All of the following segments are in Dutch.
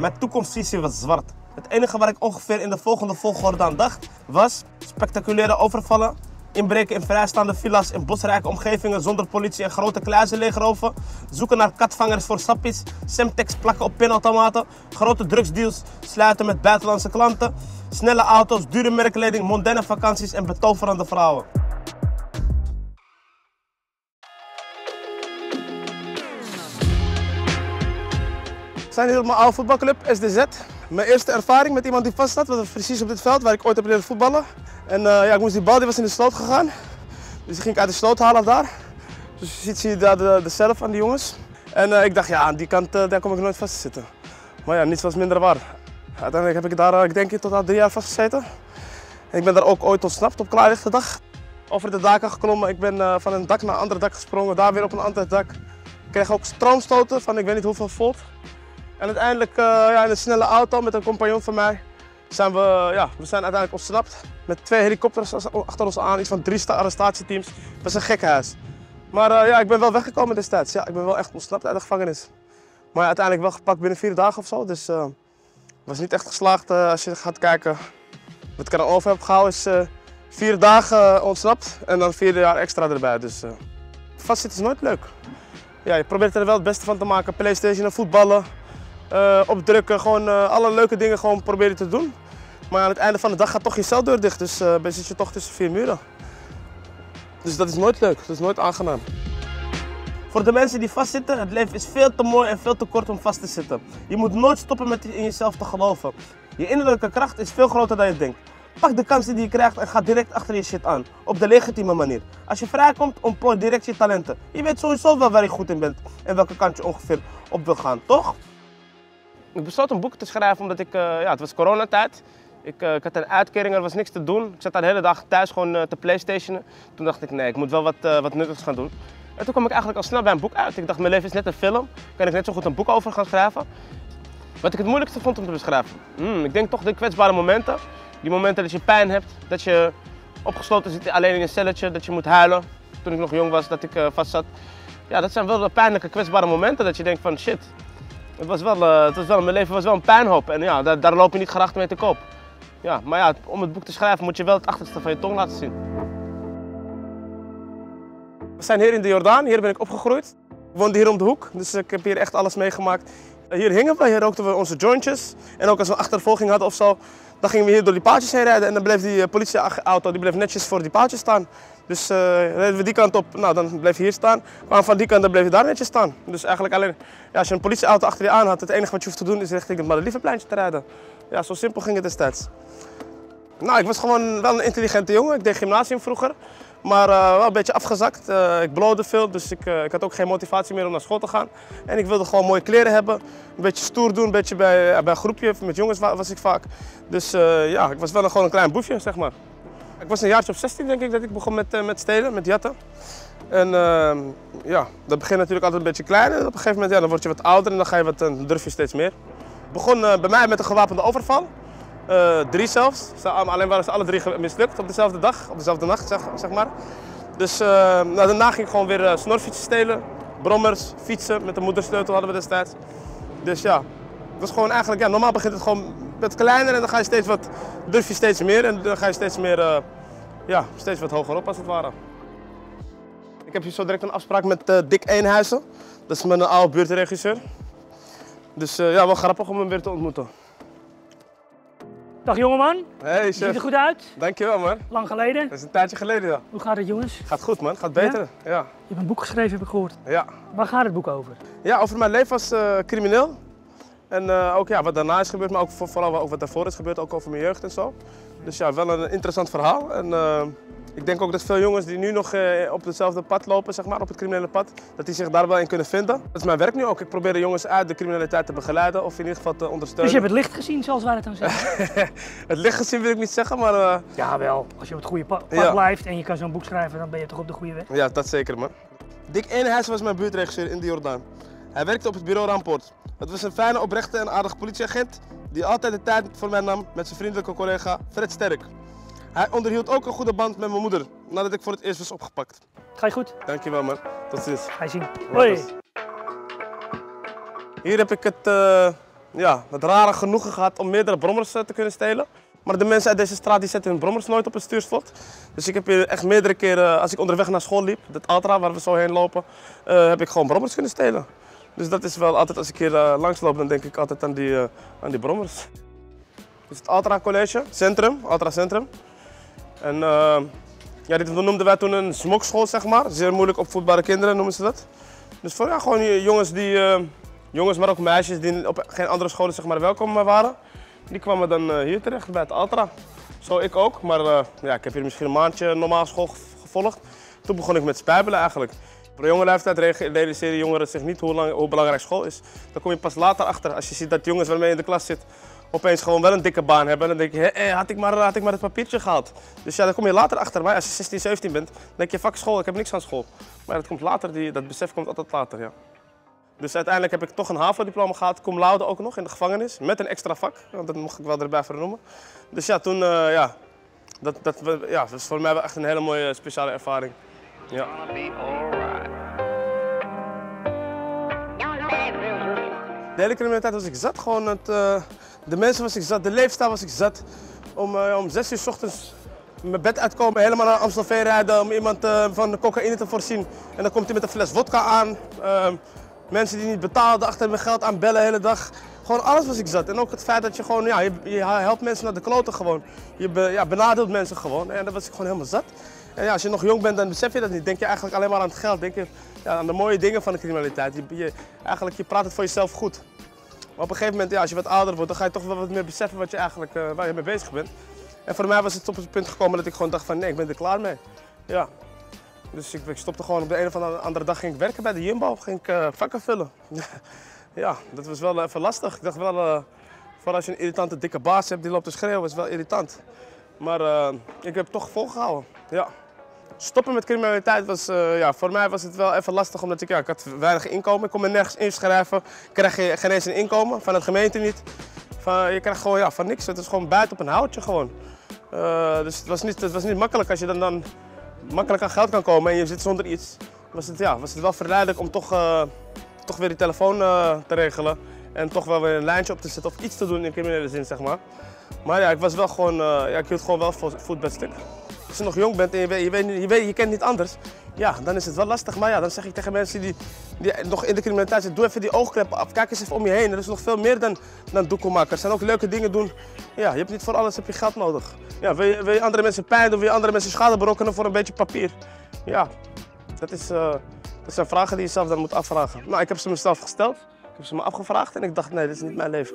Mijn toekomstvisie was zwart. Het enige waar ik ongeveer in de volgende volgorde aan dacht was spectaculaire overvallen, inbreken in vrijstaande villa's in bosrijke omgevingen zonder politie en grote kluizen leegroven, zoeken naar katvangers voor sappies, Semtex plakken op pinautomaten, grote drugsdeals sluiten met buitenlandse klanten, snelle auto's, dure merkkleding, mondaine vakanties en betoverende vrouwen. We zijn hier op mijn oude voetbalclub, SDZ. Mijn eerste ervaring met iemand die vast zat, was precies op dit veld waar ik ooit heb leren voetballen. En ik moest die bal, die was in de sloot gegaan. Dus die ging ik uit de sloot halen daar. Dus zie je daar de cel van die jongens. En ik dacht, ja, aan die kant daar kom ik nooit vast te zitten. Maar ja, niets was minder waar. Uiteindelijk heb ik daar, ik denk, tot 3 jaar vastgezeten. En ik ben daar ook ooit ontsnapt op klaarlichte dag. Over de daken geklommen, ik ben van een dak naar een ander dak gesprongen, daar weer op een ander dak. Ik kreeg ook stroomstoten van ik weet niet hoeveel volt. En uiteindelijk in een snelle auto met een compagnon van mij zijn we zijn uiteindelijk ontsnapt. Met 2 helikopters achter ons aan, iets van 3 arrestatieteams. Dat was een gekkenhuis. Maar ik ben wel weggekomen destijds. Ja, ik ben wel echt ontsnapt uit de gevangenis. Maar uiteindelijk wel gepakt binnen 4 dagen of zo. Dus het was niet echt geslaagd als je gaat kijken. Wat ik er over heb gehouden is 4 dagen ontsnapt en dan 4 jaar extra erbij. Dus vastzitten is nooit leuk. Ja, je probeert er wel het beste van te maken. PlayStation en voetballen. Opdrukken, gewoon alle leuke dingen gewoon proberen te doen. Maar aan het einde van de dag gaat toch je celdeur dicht, dus dan zit je toch tussen 4 muren. Dus dat is nooit leuk, dat is nooit aangenaam. Voor de mensen die vastzitten, het leven is veel te mooi en veel te kort om vast te zitten. Je moet nooit stoppen met in jezelf te geloven. Je innerlijke kracht is veel groter dan je denkt. Pak de kansen die je krijgt en ga direct achter je shit aan. Op de legitieme manier. Als je vrijkomt, ontplooi direct je talenten. Je weet sowieso wel waar je goed in bent en welke kant je ongeveer op wil gaan, toch? Ik besloot een boek te schrijven omdat het was coronatijd. Ik had een uitkering, er was niks te doen. Ik zat daar de hele dag thuis gewoon te playstationen. Toen dacht ik, nee, ik moet wel wat nuttigs gaan doen. En toen kwam ik eigenlijk al snel bij een boek uit. Ik dacht, mijn leven is net een film. Kan ik net zo goed een boek over gaan schrijven? Wat ik het moeilijkste vond om te beschrijven? Ik denk toch de kwetsbare momenten. Die momenten dat je pijn hebt, dat je opgesloten zit alleen in een celletje, dat je moet huilen. Toen ik nog jong was, dat ik vast zat. Ja, dat zijn wel de pijnlijke, kwetsbare momenten dat je denkt van shit. Mijn leven was wel een puinhoop en ja, daar loop je niet graag mee te koop. Ja, maar ja, om het boek te schrijven moet je wel het achterste van je tong laten zien. We zijn hier in de Jordaan, hier ben ik opgegroeid. Ik woonde hier om de hoek, dus ik heb hier echt alles meegemaakt. Hier hingen we, hier rookten we onze jointjes. En ook als we achtervolging hadden of zo, dan gingen we hier door die paaltjes heen rijden en dan bleef die politieauto die bleef netjes voor die paaltjes staan. Dus reden we die kant op, nou dan bleef je hier staan. Kwamen van die kant, dan bleef je daar netjes staan. Dus eigenlijk alleen, ja, als je een politieauto achter je aan had, het enige wat je hoeft te doen is richting het Madeliefepleintje te rijden. Ja, zo simpel ging het destijds. Nou, ik was gewoon wel een intelligente jongen. Ik deed gymnasium vroeger, maar wel een beetje afgezakt. Ik blode veel, dus ik had ook geen motivatie meer om naar school te gaan. En ik wilde gewoon mooie kleren hebben, een beetje stoer doen, een beetje bij een groepje, met jongens was ik vaak. Dus ja, ik was wel gewoon een klein boefje, zeg maar. Ik was een jaartje of 16 denk ik dat ik begon met stelen, met jatten. En ja, dat begint natuurlijk altijd een beetje klein en op een gegeven moment dan word je wat ouder en dan durf je steeds meer. Het begon bij mij met een gewapende overval. 3 zelfs, alleen waren ze alle 3 mislukt op dezelfde dag, op dezelfde nacht zeg maar. Dus daarna ging ik gewoon weer snorfietsen stelen, brommers, fietsen, met de moedersleutel hadden we destijds. Dus ja, het was gewoon eigenlijk, ja, normaal begint het gewoon met kleiner en dan ga je durf je steeds meer en dan ga je steeds meer, steeds wat hoger op als het ware. Ik heb hier zo direct een afspraak met Dick Eenhuizen, dat is mijn oude buurtregisseur. Dus ja, wel grappig om hem weer te ontmoeten. Dag jongeman. Hey chef. Je ziet er goed uit. Dankjewel man. Lang geleden. Dat is een tijdje geleden, ja. Hoe gaat het jongens? Gaat goed man, gaat beter. Ja? Je hebt een boek geschreven, heb ik gehoord. Ja. Waar gaat het boek over? Ja, over mijn leven als crimineel. En ook ja, wat daarna is gebeurd, maar ook vooral ook wat daarvoor is gebeurd, ook over mijn jeugd en zo. Dus ja, wel een interessant verhaal. En ik denk ook dat veel jongens die nu nog op hetzelfde pad lopen, zeg maar, op het criminele pad, dat die zich daar wel in kunnen vinden. Dat is mijn werk nu ook. Ik probeer de jongens uit de criminaliteit te begeleiden of in ieder geval te ondersteunen. Dus je hebt het licht gezien, zoals wij het dan zeggen? Het licht gezien wil ik niet zeggen, maar... Ja wel, als je op het goede pad blijft en je kan zo'n boek schrijven, dan ben je toch op de goede weg? Ja, dat zeker man. Dick Eenhuizen was mijn buurtregisseur in de Jordaan. Hij werkte op het bureau Ramport. Het was een fijne, oprechte en aardige politieagent die altijd de tijd voor mij nam met zijn vriendelijke collega Fred Sterk. Hij onderhield ook een goede band met mijn moeder nadat ik voor het eerst was opgepakt. Ga je goed? Dankjewel man, tot ziens. Ga je zien. Hoi. Hier heb ik het ja, het rare genoegen gehad om meerdere brommers te kunnen stelen. Maar de mensen uit deze straat die zetten hun brommers nooit op het stuurslot. Dus ik heb hier echt meerdere keren, als ik onderweg naar school liep, het Altra waar we zo heen lopen, heb ik gewoon brommers kunnen stelen. Dus dat is wel altijd, als ik hier langs loop, dan denk ik altijd aan die brommers. Dit is het Altra College, Centrum, Altra Centrum. En ja, dit noemden wij toen een smokschool, zeg maar. Zeer moeilijk opvoedbare kinderen noemen ze dat. Dus voor ja, gewoon jongens, maar ook meisjes die op geen andere scholen zeg maar, welkom waren. Die kwamen dan hier terecht bij het Altra. Zo ik ook, maar ja, ik heb hier misschien een maandje normaal school gevolgd. Toen begon ik met spijbelen eigenlijk. Op jonge leeftijd realiseren jongeren zich niet hoe belangrijk school is. Dan kom je pas later achter, als je ziet dat jongens waarmee je in de klas zit opeens gewoon wel een dikke baan hebben. Dan denk je, hé, had ik maar het papiertje gehaald. Dus ja, dan kom je later achter. Maar als je 16, 17 bent, dan denk je, fuck school, ik heb niks aan school. Maar dat komt later, dat besef komt altijd later, ja. Dus uiteindelijk heb ik toch een HAVO-diploma gehad, cum laude ook nog in de gevangenis, met een extra vak. Want dat mocht ik wel erbij vernoemen. Dus ja, toen, ja, dat was voor mij wel echt een hele mooie speciale ervaring. Ja. De hele criminaliteit was ik zat, gewoon de mensen was ik zat, de leefstijl was ik zat. Om 6 uur 's ochtends mijn bed uitkomen, helemaal naar Amstelveen rijden om iemand van de cocaïne te voorzien. En dan komt hij met een fles vodka aan. Mensen die niet betaalden, achter mijn geld aanbellen de hele dag. Gewoon alles was ik zat. En ook het feit dat je gewoon, ja, je helpt mensen naar de kloten gewoon. Je benadeelt mensen gewoon. En dat was ik gewoon helemaal zat. En ja, als je nog jong bent, dan besef je dat niet. Denk je eigenlijk alleen maar aan het geld. Denk je ja, aan de mooie dingen van de criminaliteit. Je praat het voor jezelf goed. Maar op een gegeven moment, ja, als je wat ouder wordt, dan ga je toch wel wat meer beseffen wat je eigenlijk, waar je mee bezig bent. En voor mij was het op het punt gekomen dat ik gewoon dacht van nee, ik ben er klaar mee. Ja. Dus ik stopte gewoon op de een of andere dag ging ik werken bij de Jumbo, ging ik vakken vullen. Ja, dat was wel even lastig. Ik dacht wel, vooral als je een irritante dikke baas hebt die loopt te schreeuwen, is wel irritant. Maar ik heb het toch volgehouden, ja. Stoppen met criminaliteit was, ja, voor mij was het wel even lastig omdat ik had weinig inkomen. Ik kon me nergens inschrijven, krijg je geen eens een inkomen, van de gemeente niet. Je krijgt gewoon ja, van niks, het is gewoon buiten op een houtje gewoon. Dus het was niet makkelijk als je dan makkelijk aan geld kan komen en je zit zonder iets. Was het wel verleidelijk om toch weer die telefoon te regelen en toch wel weer een lijntje op te zetten of iets te doen in criminele zin, zeg maar. Maar ja, ik was wel gewoon, ik hield gewoon wel voet bij het stuk. Als je nog jong bent en je kent niet anders, ja, dan is het wel lastig. Maar ja, dan zeg ik tegen mensen die nog in de criminaliteit zitten, doe even die oogkleppen af, kijk eens even om je heen. Er is nog veel meer dan doekoe maken. Er zijn ook leuke dingen doen. Ja, je hebt niet voor alles geld nodig. Ja, wil je andere mensen pijn doen, wil je andere mensen schade berokkenen voor een beetje papier? Ja, dat zijn vragen die je zelf dan moet afvragen. Nou, ik heb ze mezelf gesteld, ik heb ze me afgevraagd en ik dacht nee, dit is niet mijn leven.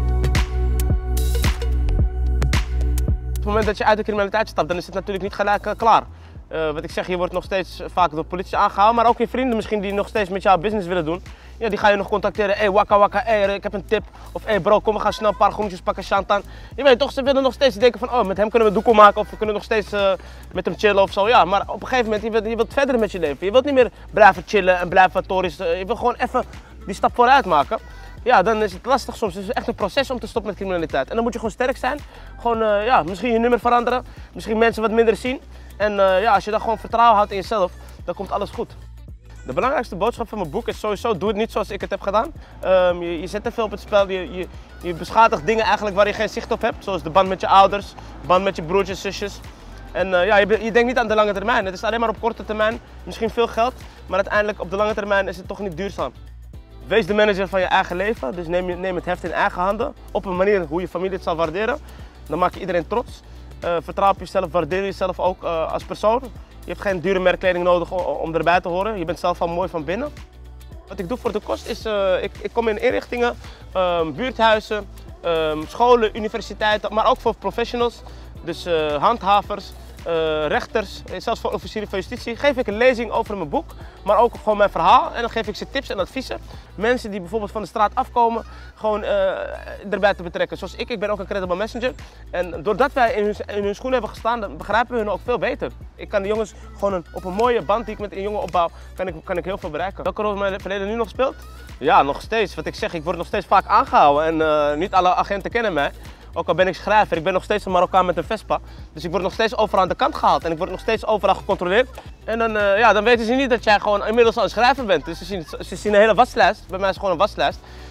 Op het moment dat je uit de criminaliteit stapt, dan is het natuurlijk niet gelijk klaar. Wat ik zeg, je wordt nog steeds vaak door de politie aangehouden, maar ook je vrienden misschien die nog steeds met jou business willen doen. Ja, die ga je nog contacteren. Hey, wakka wakka, hey, ik heb een tip. Of hey bro, kom we gaan snel een paar groentjes pakken, Shantan. Je weet toch, ze willen nog steeds denken van oh, met hem kunnen we doekoe maken of we kunnen nog steeds met hem chillen of zo. Ja, maar op een gegeven moment, je wilt verder met je leven. Je wilt niet meer blijven chillen en blijven wat tories. Je wil gewoon even die stap vooruit maken. Ja, dan is het lastig soms. Het is echt een proces om te stoppen met criminaliteit. En dan moet je gewoon sterk zijn. Gewoon, ja, misschien je nummer veranderen. Misschien mensen wat minder zien. En ja, als je dan gewoon vertrouwen houdt in jezelf, dan komt alles goed. De belangrijkste boodschap van mijn boek is sowieso, doe het niet zoals ik het heb gedaan. Je zet te veel op het spel. Je beschadigt dingen eigenlijk waar je geen zicht op hebt. Zoals de band met je ouders, de band met je broertjes, zusjes. En ja, je denkt niet aan de lange termijn. Het is alleen maar op korte termijn. Misschien veel geld, maar uiteindelijk op de lange termijn is het toch niet duurzaam. Wees de manager van je eigen leven, dus neem het heft in eigen handen. Op een manier hoe je familie het zal waarderen. Dan maak je iedereen trots. Vertrouw op jezelf, waardeer jezelf ook als persoon. Je hebt geen dure merkkleding nodig om erbij te horen. Je bent zelf al mooi van binnen. Wat ik doe voor de kost is, ik kom in inrichtingen, buurthuizen, scholen, universiteiten, maar ook voor professionals. Dus handhavers, rechters, zelfs voor officieren van justitie, geef ik een lezing over mijn boek, maar ook gewoon mijn verhaal. En dan geef ik ze tips en adviezen. Mensen die bijvoorbeeld van de straat afkomen, gewoon erbij te betrekken. Zoals ik ben ook een credible messenger. En doordat wij in hun schoenen hebben gestaan, dan begrijpen we hun ook veel beter. Ik kan de jongens gewoon op een mooie band die ik met een jongen opbouw, kan ik heel veel bereiken. Welke rol mijn verleden nu nog speelt? Ja, nog steeds. Wat ik zeg, ik word nog steeds vaak aangehouden en niet alle agenten kennen mij. Ook al ben ik schrijver, ik ben nog steeds een Marokkaan met een Vespa. Dus ik word nog steeds overal aan de kant gehaald en ik word nog steeds overal gecontroleerd. En dan, ja, dan weten ze niet dat jij gewoon inmiddels al een schrijver bent. Dus ze zien een hele waslijst, bij mij is het gewoon een waslijst.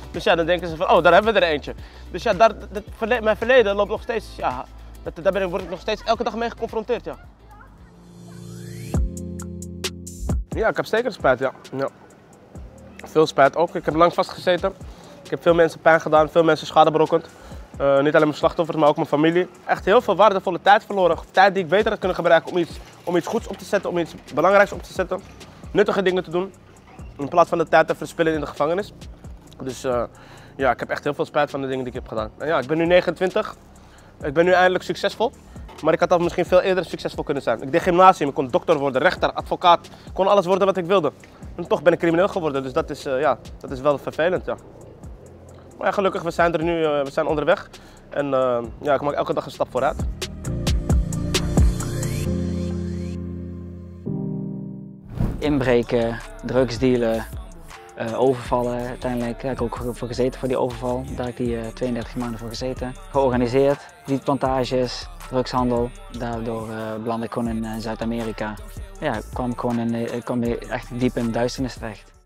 Dus ja, dan denken ze van, oh, daar hebben we er eentje. Dus ja, mijn verleden loopt nog steeds, ja, daar word ik nog steeds elke dag mee geconfronteerd, ja. Ja, ik heb zeker spijt, ja. Veel spijt ook. Ik heb lang vastgezeten. Ik heb veel mensen pijn gedaan, veel mensen schade berokkend. Niet alleen mijn slachtoffers, maar ook mijn familie. Echt heel veel waardevolle tijd verloren. Tijd die ik beter had kunnen gebruiken om iets goeds op te zetten, om iets belangrijks op te zetten. Nuttige dingen te doen, in plaats van de tijd te verspillen in de gevangenis. Dus ja, ik heb echt heel veel spijt van de dingen die ik heb gedaan. En ja, ik ben nu 29. Ik ben nu eindelijk succesvol. Maar ik had al misschien veel eerder succesvol kunnen zijn. Ik deed gymnasium, ik kon dokter worden, rechter, advocaat. Ik kon alles worden wat ik wilde. En toch ben ik crimineel geworden, dus dat is wel vervelend. Ja. Maar ja, gelukkig, we zijn er nu, we zijn onderweg. En ja, ik maak elke dag een stap vooruit. Inbreken, drugsdealen, overvallen uiteindelijk. Daar heb ik ook voor gezeten voor die overval. Daar heb ik die 32 maanden voor gezeten. Georganiseerd, wietplantages, drugshandel. Daardoor belandde ik gewoon in Zuid-Amerika. Ja, ik kwam echt diep in de duisternis terecht.